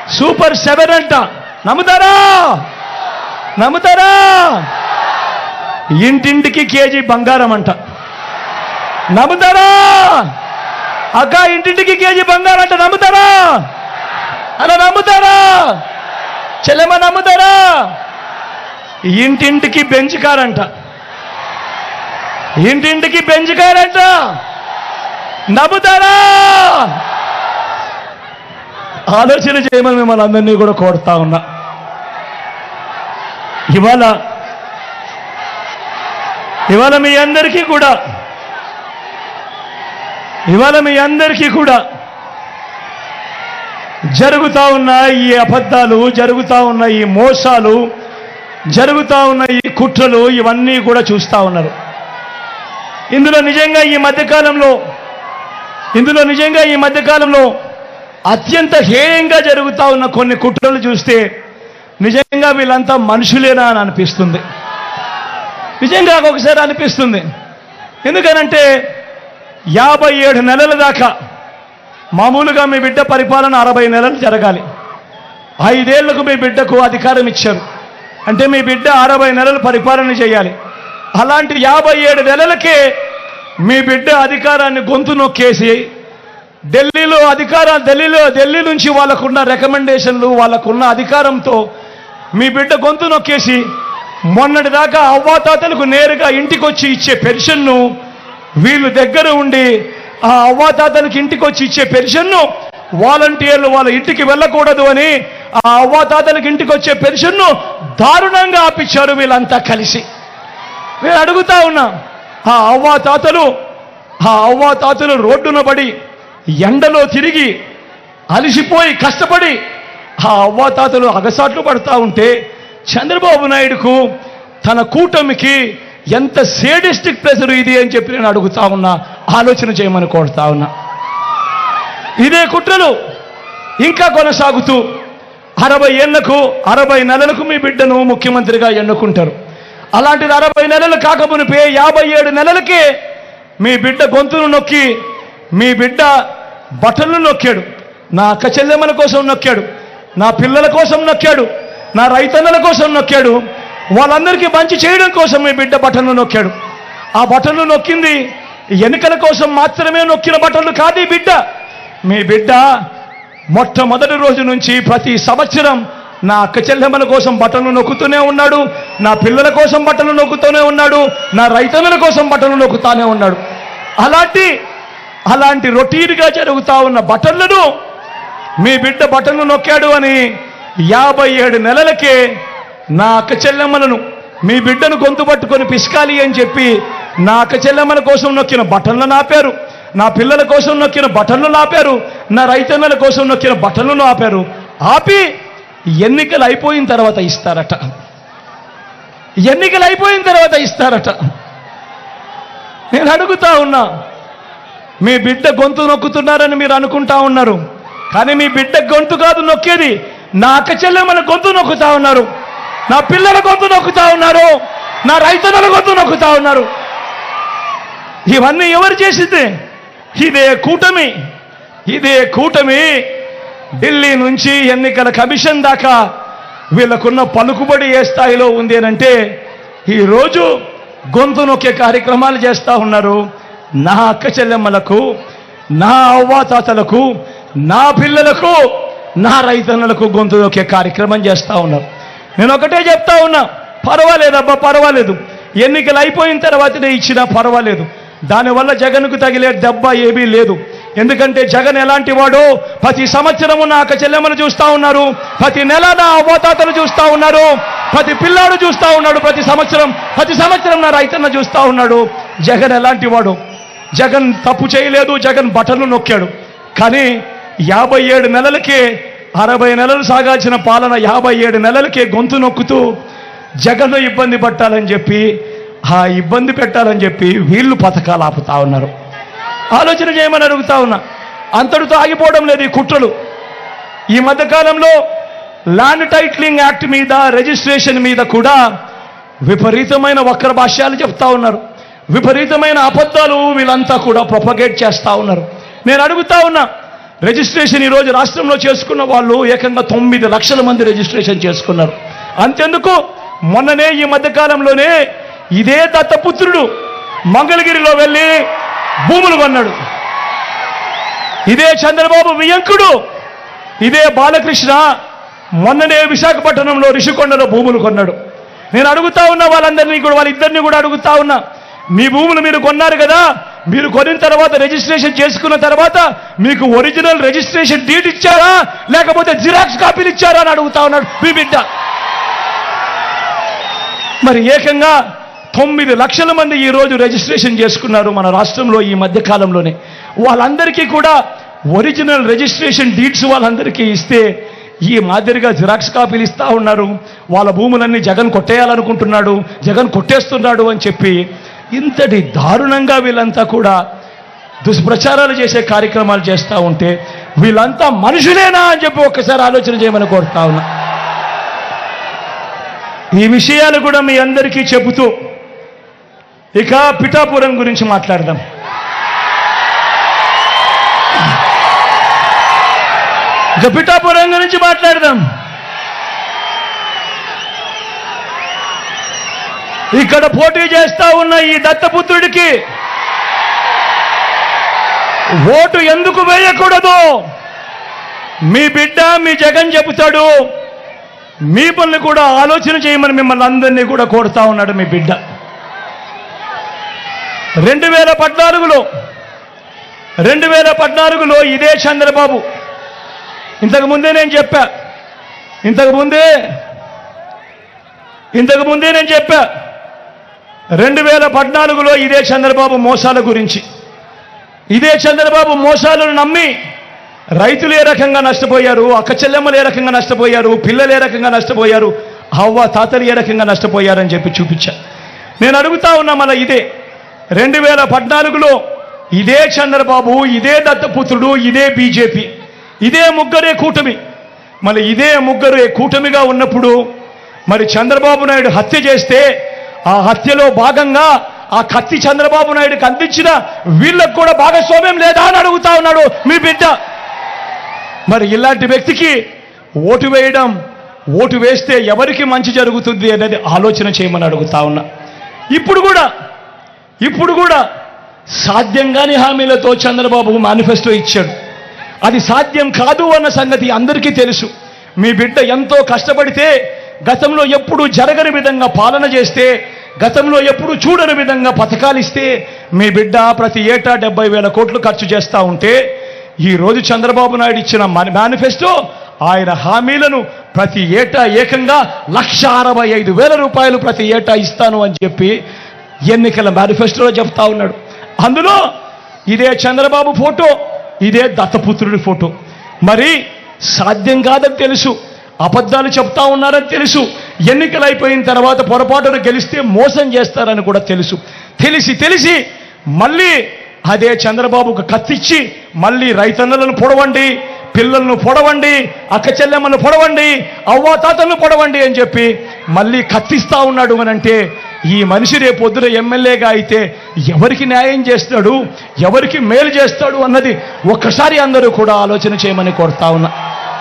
Super 7 అంట. నమ్ముతారా? నమ్ముతారా? ఇంటింటికి కేజీ బంగారం అంట. నమ్ముతారా? అక్క ఇంటింటికి కేజీ బంగారం అంట. నమ్ముతారా? అలా నమ్ముతారా? చెల్లెమ్మ నమ్ముతారా? ఇంటింటికి బెంచ్ కార్ అంట. ఇంటింటికి బెంచ్ కార్ అంట. నమ్ముతారా? ఆలోచన చేయమని మిమ్మల్ని అందరినీ కూడా కోరుతా ఉన్నా. ఇవాళ మీ అందరికీ కూడా జరుగుతా ఉన్న ఈ అబద్ధాలు, జరుగుతా ఉన్న ఈ మోసాలు, జరుగుతా ఉన్న ఈ కుట్రలు ఇవన్నీ కూడా చూస్తూ ఉన్నారు. ఇందులో నిజంగా ఈ మధ్యకాలంలో అత్యంత హేయంగా జరుగుతూ ఉన్న కొన్ని కుట్రలు చూస్తే నిజంగా వీళ్ళంతా మనుషులేనా అని అనిపిస్తుంది. నిజంగా ఒకసారి అనిపిస్తుంది. ఎందుకనంటే 57 నెలల దాకా మామూలుగా మీ బిడ్డ పరిపాలన 60 నెలలు జరగాలి. 5 ఏళ్లకు మీ బిడ్డకు అధికారం ఇచ్చారు అంటే మీ బిడ్డ 60 నెలలు పరిపాలన చేయాలి. అలాంటి 57 నెలలకే మీ బిడ్డ అధికారాన్ని గొంతు నొక్కేసి ఢిల్లీ నుంచి వాళ్ళకున్న రికమెండేషన్లు, వాళ్ళకున్న అధికారంతో మీ బిడ్డ గొంతు నొక్కేసి మొన్నటి దాకా అవ్వాతాతలకు నేరుగా ఇంటికి వచ్చి ఇచ్చే పెన్షన్ను వీళ్ళు దగ్గర ఉండి ఆ అవ్వాతాతలకు ఇంటికి వచ్చి ఇచ్చే పెన్షన్ను వాలంటీర్లు వాళ్ళ ఇంటికి వెళ్ళకూడదు అని ఆ అవ్వాతాతలకు ఇంటికి వచ్చే పెన్షన్ను దారుణంగా ఆపించారు వీళ్ళంతా కలిసి. నేను అడుగుతా ఉన్నా, ఆ అవ్వాతాతలు రోడ్డున పడి ఎండలో తిరిగి అలిసిపోయి కష్టపడి ఆ అవ్వాతాతలు అగసాట్లు పడతా ఉంటే చంద్రబాబు నాయుడుకు తన కూటమికి ఎంత సేడిస్టిక్ ప్రెజర్ ఇది అని చెప్పి నేను అడుగుతా ఉన్నా. ఆలోచన చేయమని కోరుతా ఉన్నా. ఇదే కుట్రలు ఇంకా కొనసాగుతూ 60 నెలలకు మీ బిడ్డను ముఖ్యమంత్రిగా ఎన్నుకుంటారు. అలాంటిది 60 నెలలు కాకమునిపే 57 నెలలకే మీ బిడ్డ గొంతును నొక్కి మీ బిడ్డ బట్టలను నొక్కాడు. నా అక్క చెల్లెమ్మల కోసం నొక్కాడు, నా పిల్లల కోసం నొక్కాడు, నా రైతన్నల కోసం నొక్కాడు, వాళ్ళందరికీ మంచి చేయడం కోసం మీ బిడ్డ బట్టలను నొక్కాడు. ఆ బట్టలను నొక్కింది ఎన్నికల కోసం మాత్రమే నొక్కిన బట్టలు కాదు. ఈ బిడ్డ, మీ బిడ్డ మొట్టమొదటి రోజు నుంచి ప్రతి సంవత్సరం నా అక్క చెల్లెమ్మల కోసం బట్టలు నొక్కుతూనే ఉన్నాడు, నా పిల్లల కోసం బట్టలు నొక్కుతూనే ఉన్నాడు, నా రైతన్నల కోసం బట్టలు నొక్కుతానే ఉన్నాడు. అలాంటి రొటీన్గా జరుగుతూ ఉన్న బట్టలను మీ బిడ్డ బట్టలు నొక్కాడు అని 57 నెలలకే నా అక్క చెల్లెమ్మలను మీ బిడ్డను గొంతు పట్టుకొని పిసకాలి అని చెప్పి నా అక్క చెల్లెమ్మల కోసం నొక్కిన బట్టలను ఆపారు, నా పిల్లల కోసం నొక్కిన బట్టలను ఆపారు, నా రైతన్నల కోసం నొక్కిన బట్టలను ఆపారు. ఆపి ఎన్నికలు అయిపోయిన తర్వాత ఇస్తారట. నేను అడుగుతా ఉన్నా, మీ బిడ్డ గొంతు నొక్కుతున్నారని మీరు అనుకుంటా ఉన్నారు, కానీ మీ బిడ్డ గొంతు కాదు నొక్కేది, నా అక్క చెల్లెమ్మల గొంతు నొక్కుతా ఉన్నారు, నా పిల్లల గొంతు నొక్కుతా ఉన్నారు, నా రైతన్నల గొంతు నొక్కుతా ఉన్నారు. ఇవన్నీ ఎవరు చేసింది? ఇదే కూటమి ఢిల్లీ నుంచి ఎన్నికల కమిషన్ దాకా వీళ్ళకున్న పలుకుబడి ఏ స్థాయిలో ఉంది అంటే ఈరోజు గొంతు నొక్కే కార్యక్రమాలు చేస్తూ ఉన్నారు. నా అక్క చెల్లెమ్మలకు, నా అవ్వాతాతలకు, నా పిల్లలకు, నా రైతన్నలకు గొంతు నొక్కే కార్యక్రమం చేస్తూ ఉన్నారు. నేను ఒకటే చెప్తా ఉన్నా, పర్వాలేదబ్బా, పర్వాలేదు, ఎన్నికలు అయిపోయిన తర్వాతనే ఇచ్చినా పర్వాలేదు, దానివల్ల జగన్కు తగిలే దెబ్బ ఏమీ లేదు. ఎందుకంటే జగన్ ఎలాంటి వాడో ప్రతి సంవత్సరము నా అక్క చెల్లెమ్మను చూస్తూ ఉన్నారు, ప్రతి నెల నా అవ్వాతాతలు చూస్తూ ఉన్నారు, ప్రతి పిల్లాడు చూస్తూ ఉన్నాడు, ప్రతి సంవత్సరం నా రైతన్న చూస్తూ ఉన్నాడు. జగన్ ఎలాంటి వాడు? జగన్ తప్పు చేయలేదు, జగన్ బట్టలు నొక్కాడు. కానీ 57 నెలలకే 60 నెలలు సాగాల్సిన పాలన 57 నెలలకే గొంతు నొక్కుతూ జగన్ ఇబ్బంది పెట్టాలని చెప్పి వీళ్ళు పథకాలు ఆపుతా ఉన్నారు. ఆలోచన చేయమని అడుగుతా ఉన్నా. అంతటితో ఆగిపోవడం లేదు ఈ కుట్రలు. ఈ మధ్యకాలంలో ల్యాండ్ టైటిలింగ్ యాక్ట్ మీద, రిజిస్ట్రేషన్ మీద కూడా విపరీతమైన వక్ర భాష్యాలు చెప్తా ఉన్నారు, విపరీతమైన అబద్ధాలు వీళ్ళంతా కూడా ప్రొపగేట్ చేస్తూ ఉన్నారు. నేను అడుగుతా ఉన్నా, రిజిస్ట్రేషన్ ఈరోజు రాష్ట్రంలో చేసుకున్న వాళ్ళు ఏకంగా 9 లక్షల మంది రిజిస్ట్రేషన్ చేసుకున్నారు. అంతెందుకు, మొన్ననే ఈ మధ్యకాలంలోనే ఇదే దత్తపుత్రుడు మంగళగిరిలో వెళ్ళి భూములు కొన్నాడు. ఇదే చంద్రబాబు వియంకుడు, ఇదే బాలకృష్ణ మొన్ననే విశాఖపట్నంలో రిషికొండలో భూములు కొన్నాడు. నేను అడుగుతా ఉన్నా వాళ్ళందరినీ కూడా, వాళ్ళిద్దరినీ కూడా అడుగుతా ఉన్నా, మీ భూములు మీరు కొన్నారు కదా, మీరు కొనిన తర్వాత రిజిస్ట్రేషన్ చేసుకున్న తర్వాత మీకు ఒరిజినల్ రిజిస్ట్రేషన్ డీడ్ ఇచ్చారా లేకపోతే జిరాక్స్ కాపీలు ఇచ్చారా అని అడుగుతా ఉన్నాడు మీ బిడ్డ. మరి ఏకంగా 9 లక్షల మంది ఈరోజు రిజిస్ట్రేషన్ చేసుకున్నారు మన రాష్ట్రంలో ఈ మధ్య కాలంలోనే. వాళ్ళందరికీ కూడా ఒరిజినల్ రిజిస్ట్రేషన్ డీడ్స్ వాళ్ళందరికీ ఇస్తే ఈ మాదిరిగా జిరాక్స్ కాపీలు ఇస్తా ఉన్నారు. వాళ్ళ భూములన్నీ జగన్ కొట్టేయాలనుకుంటున్నాడు, జగన్ కొట్టేస్తున్నాడు అని చెప్పి ఇంతటి దారుణంగా వీళ్ళంతా కూడా దుష్ప్రచారాలు చేసే కార్యక్రమాలు చేస్తూ ఉంటే వీళ్ళంతా మనుషులేనా అని చెప్పి ఒక్కసారి ఆలోచన చేయమని కోరుతా ఉన్నా. ఈ విషయాలు కూడా మీ అందరికీ చెబుతూ ఇక పిఠాపురం గురించి మాట్లాడదాం. పిఠాపురం గురించి మాట్లాడదాం. ఇక్కడ పోటీ చేస్తా ఉన్న ఈ దత్తపుత్రుడికి ఓటు ఎందుకు వేయకూడదు మీ బిడ్డ మీ జగన్ చెబుతాడు. మీ పనులు కూడా ఆలోచన చేయమని మిమ్మల్ని అందరినీ కూడా కోరుతా ఉన్నాడు మీ బిడ్డ. 2014లో ఇదే చంద్రబాబు, ఇంతకుముందే నేను చెప్పా 2014లో ఇదే చంద్రబాబు మోసాల గురించి, ఇదే చంద్రబాబు మోసాలను నమ్మి రైతులు ఏ రకంగా నష్టపోయారు, అక్క చెల్లెమ్మలు ఏ రకంగా నష్టపోయారు, పిల్లలు ఏ రకంగా నష్టపోయారు, అవ్వ తాతలు ఏ రకంగా నష్టపోయారని చెప్పి చూపించా. నేను అడుగుతా ఉన్నా, మళ్ళీ ఇదే 2014లో ఇదే చంద్రబాబు, ఇదే దత్తపుత్రుడు, ఇదే బీజేపీ, ఇదే ముగ్గురే కూటమి. మళ్ళీ ఇదే ముగ్గురే కూటమిగా ఉన్నప్పుడు మరి చంద్రబాబు నాయుడు హత్య చేస్తే ఆ హత్యలో భాగంగా ఆ కత్తి చంద్రబాబు నాయుడుకి అందించిన వీళ్ళకు కూడా భాగస్వామ్యం లేదా అని అడుగుతా ఉన్నాడు మీ బిడ్డ. మరి ఇలాంటి వ్యక్తికి ఓటు వేస్తే ఎవరికి మంచి జరుగుతుంది అనేది ఆలోచన చేయమని అడుగుతా ఉన్నా. ఇప్పుడు కూడా సాధ్యం కాని హామీలతో చంద్రబాబు మేనిఫెస్టో ఇచ్చాడు. అది సాధ్యం కాదు అన్న సంగతి అందరికీ తెలుసు. మీ బిడ్డ ఎంతో కష్టపడితే, గతంలో ఎప్పుడు జరగని విధంగా పాలన చేస్తే, గతంలో ఎప్పుడు చూడని విధంగా పథకాలు ఇస్తే మీ బిడ్డ ప్రతి ఏటా 70,000 కోట్లు ఖర్చు చేస్తూ ఉంటే, ఈరోజు చంద్రబాబు నాయుడు ఇచ్చిన మేనిఫెస్టో ఆయన హామీలను ప్రతి ఏటా ఏకంగా 1,65,000 రూపాయలు ప్రతి ఏటా ఇస్తాను అని చెప్పి ఎన్నికల మేనిఫెస్టోలో చెప్తా ఉన్నాడు. అందులో ఇదే చంద్రబాబు ఫోటో, ఇదే దత్తపుత్రుడి ఫోటో. మరి సాధ్యం కాదని తెలుసు, అబద్ధాలు చెప్తా ఉన్నారని తెలుసు, ఎన్నికలు అయిపోయిన తర్వాత పొరపాటున గెలిస్తే మోసం చేస్తారని కూడా తెలిసి మళ్ళీ అదే చంద్రబాబుకు కత్తిచ్చి మళ్ళీ రైతన్నలను పొడవండి, పిల్లలను పొడవండి, అక్క చెల్లెమ్మను పొడవండి, అవ్వాతాతలను పొడవండి అని చెప్పి మళ్ళీ కత్తిస్తా ఉన్నాడు అనంటే ఈ మనిషి రేపొద్దున ఎమ్మెల్యేగా అయితే ఎవరికి న్యాయం చేస్తాడు, ఎవరికి మేలు చేస్తాడు అన్నది ఒక్కసారి అందరూ కూడా ఆలోచన చేయమని కోరుతా ఉన్నా.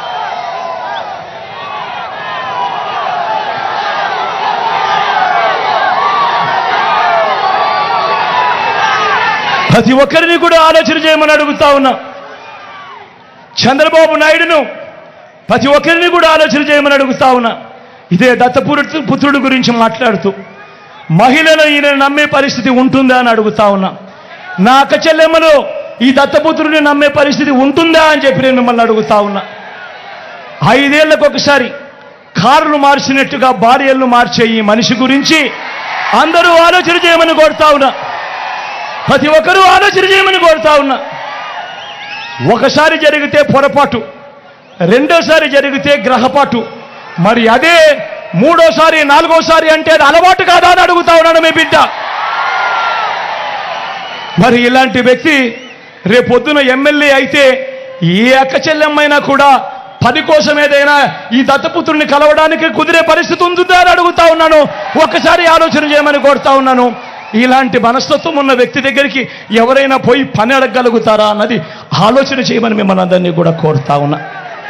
ప్రతి ఒక్కరిని కూడా ఆలోచన చేయమని అడుగుతా ఉన్నా. చంద్రబాబు నాయుడును ప్రతి ఒక్కరిని కూడా ఆలోచన చేయమని అడుగుతా ఉన్నా. ఇదే దత్తపుత్రుడు గురించి మాట్లాడుతూ మహిళలు ఈయన నమ్మే పరిస్థితి ఉంటుందా అని అడుగుతా ఉన్నా. నా అక్క చెల్లెమ్మలు ఈ దత్తపుత్రుడిని నమ్మే పరిస్థితి ఉంటుందా అని చెప్పి నేను మిమ్మల్ని అడుగుతా ఉన్నా. 5 ఏళ్లకు ఒకసారి కారులు మార్చినట్టుగా భార్యలను మార్చే ఈ మనిషి గురించి అందరూ ఆలోచన చేయమని కోరుతా ఉన్నా. ప్రతి ఒక్కరూ ఆలోచన చేయమని కోరుతా ఉన్నా. ఒకసారి జరిగితే పొరపాటు, రెండోసారి జరిగితే గ్రహపాటు, మరి అదే మూడోసారి నాలుగోసారి అంటే అది అలవాటు కాదా అని అడుగుతా ఉన్నాడు మీ బిడ్డ. మరి ఇలాంటి వ్యక్తి రేపొద్దున ఎమ్మెల్యే అయితే ఏ అక్క చెల్లెమ్మైనా కూడా 10 కోసం ఏదైనా ఈ దత్తపుత్రుని కలవడానికి కుదిరే పరిస్థితి ఉంటుందా అని అడుగుతా ఉన్నాను. ఒక్కసారి ఆలోచన చేయమని కోరుతా ఉన్నాను. ఇలాంటి మనస్తత్వం ఉన్న వ్యక్తి దగ్గరికి ఎవరైనా పోయి పని అడగగలుగుతారా అన్నది ఆలోచన చేయమని మిమ్మల్ని అందరినీ కూడా కోరుతా ఉన్నా.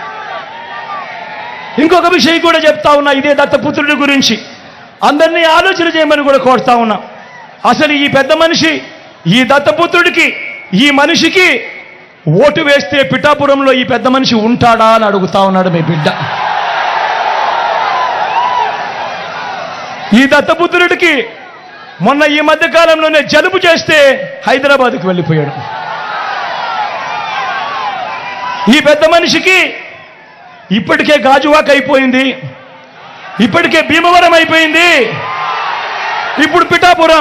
ఇంకొక విషయం కూడా చెప్తా ఉన్నా, ఇదే దత్తపుత్రుడి గురించి అందరినీ ఆలోచన చేయమని కూడా కోరుతా ఉన్నా. అసలు ఈ పెద్ద మనిషి, ఈ దత్తపుత్రుడికి, ఈ మనిషికి ఓటు వేస్తే పిఠాపురంలో ఈ పెద్ద మనిషి ఉంటాడా అని అడుగుతా ఉన్నాడు మీ బిడ్డ. ఈ దత్తపుత్రుడికి మొన్న ఈ మధ్య కాలంలోనే జలుబు చేస్తే హైదరాబాద్కు వెళ్ళిపోయాడు. ఈ పెద్ద మనిషికి ఇప్పటికే గాజువాక అయిపోయింది, ఇప్పటికే భీమవరం అయిపోయింది, ఇప్పుడు పిఠాపురం.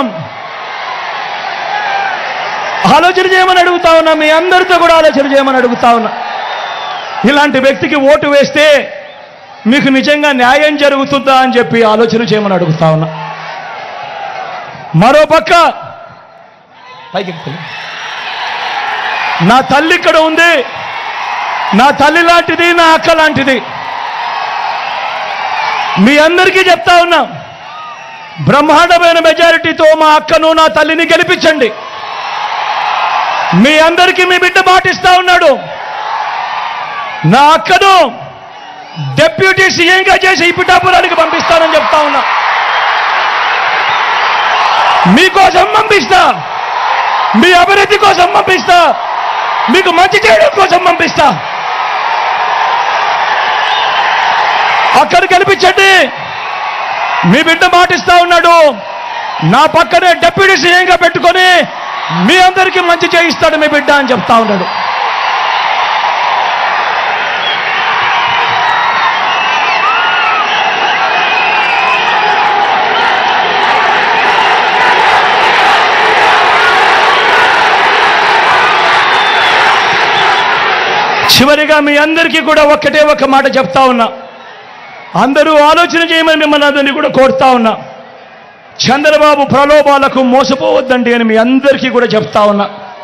ఆలోచన చేయమని అడుగుతా ఉన్నా, మీ అందరితో కూడా ఆలోచన చేయమని అడుగుతా ఉన్నా. ఇలాంటి వ్యక్తికి ఓటు వేస్తే మీకు నిజంగా న్యాయం జరుగుతుందా అని చెప్పి ఆలోచన చేయమని అడుగుతా ఉన్నా. మరోపక్క నా తల్లి ఇక్కడ ఉంది, నా తల్లి లాంటిది, నా అక్క లాంటిది. మీ అందరికీ చెప్తా ఉన్నా, బ్రహ్మాండమైన మెజారిటీతో మా అక్కను, నా తల్లిని గెలిపించండి. మీ అందరికీ మీ బిడ్డ మాటిస్తా ఉన్నాడు, నా అక్కను డిప్యూటీ సీఎంగా చేసి ఈ పిఠాపురానికి పంపిస్తానని చెప్తా ఉన్నా. మీకోసం పంపిస్తా, మీ అభివృద్ధి కోసం పంపిస్తా, మీకు మంచి చేయడం కోసం పంపిస్తా. అక్కడ గెలిపించండి. మీ బిడ్డ మాటిస్తా ఉన్నాడు, నా పక్కనే డిప్యూటీ సీఎంగా పెట్టుకొని మీ అందరికీ మంచి చేయిస్తాడు మీ బిడ్డ అని చెప్తా ఉన్నాడు. చివరిగా మీ అందరికీ కూడా ఒక్కటే ఒక మాట చెప్తా ఉన్నా, అందరూ ఆలోచన చేయమని మిమ్మల్ని అందరినీ కూడా కోరుతా ఉన్నా. చంద్రబాబు ప్రలోభాలకు మోసపోవద్దండి అని మీ అందరికీ కూడా చెప్తా ఉన్నా.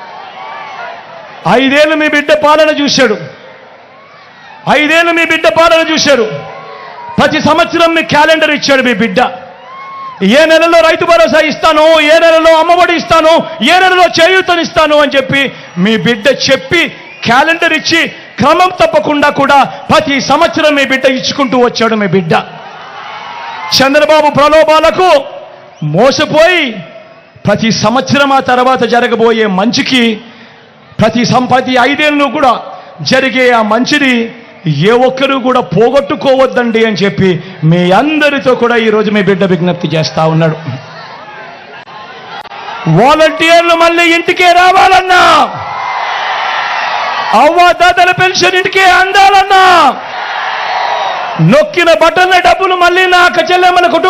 5 ఏళ్ళు మీ బిడ్డ పాలన చూశాడు, 5 ఏళ్ళు మీ బిడ్డ పాలన చూశాడు. ప్రతి సంవత్సరం మీ క్యాలెండర్ ఇచ్చాడు మీ బిడ్డ. ఏ నెలలో రైతు భరోసా ఇస్తాను, ఏ నెలలో అమ్మఒడి ఇస్తాను, ఏ నెలలో చేయూతనిస్తాను అని చెప్పి మీ బిడ్డ చెప్పి క్యాలెండర్ ఇచ్చి క్రమం తప్పకుండా కూడా ప్రతి సంవత్సరం మీ బిడ్డ ఇచ్చుకుంటూ వచ్చాడు మీ బిడ్డ. చంద్రబాబు ప్రలోభాలకు మోసపోయి ప్రతి సంవత్సరం ఆ తర్వాత జరగబోయే మంచికి ప్రతి 5 ఏళ్ళు కూడా జరిగే ఆ మంచిని ఏ ఒక్కరూ కూడా పోగొట్టుకోవద్దండి అని చెప్పి మీ అందరితో కూడా ఈరోజు మీ బిడ్డ విజ్ఞప్తి చేస్తా ఉన్నాడు. వాలంటీర్లు మళ్ళీ ఇంటికే రావాలన్నా, అవ్వాతాతల పెన్షన్ ఇంటికే అందాలన్నా, నొక్కిన బటన్ల డబ్బులు మళ్ళీ నా అక్క చెల్లెమ్మలకు